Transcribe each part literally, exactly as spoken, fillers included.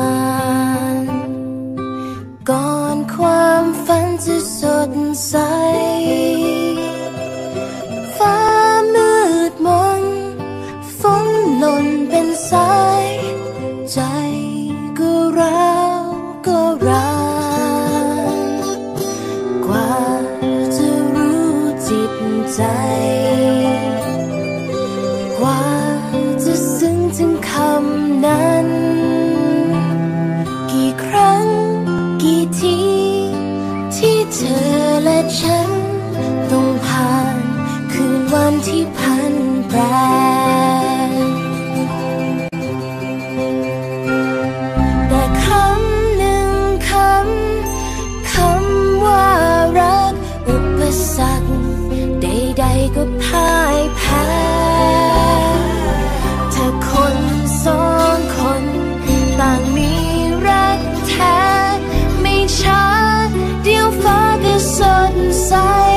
นก่อนความฝันจะสดใสฟ้ามืดมนฝนหล่นเป็นสายใจก็ร้าวก็รานกว่าจะรู้จิตใจกว่าจะซึ้งถึงคำนั้นกี่ครั้งกี่ทีที่เธอและฉันต้องผ่านคืนวันที่พันแปรแต่คำหนึ่งคำคำว่ารักอุปสรรคใดๆก็พ่ายแพ้ถ้าคนสองคนต่างมีรักแท้ไม่ช้าเดี๋ยวฟ้าก็สดใส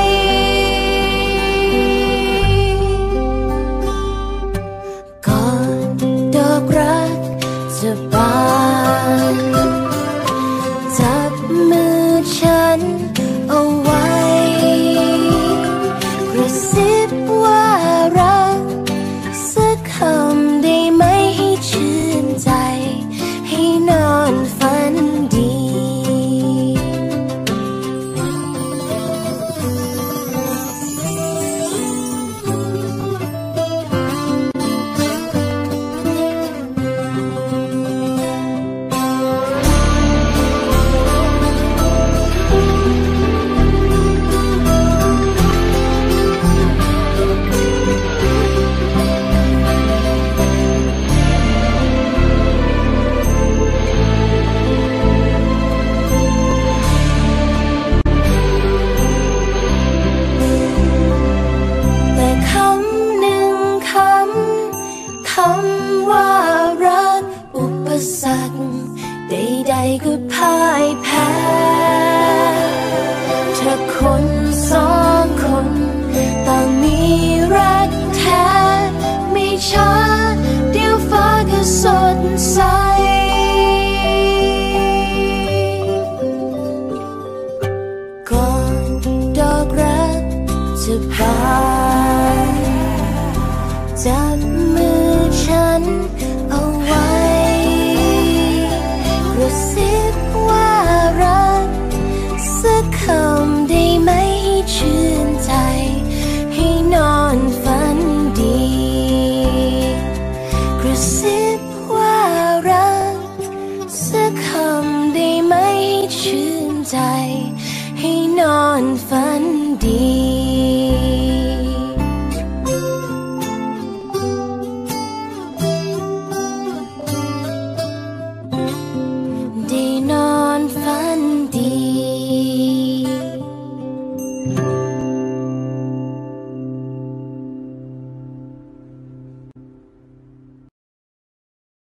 ก่อนดอกรักจะบานจับมือฉันเอาไว้กระซิบว่ารักสักคำได้ไหมให้ชื่นใจให้นอนฝันดีคำว่ารักอุปสรรคใดๆก็พ่ายแพ้ถ้าคนสองคนต่างมีรักแท้ไม่ช้าเดี๋ยวฟ้าก็สดใสก่อนดอกรักจะบานจับมือฉันเอาไว้กระซิบว่ารักสักคำได้ไหมให้ชื่นใจให้นอนฝันดีกระซิบว่ารักสักคำได้ไหมให้ชื่นใจให้นอนฝันดี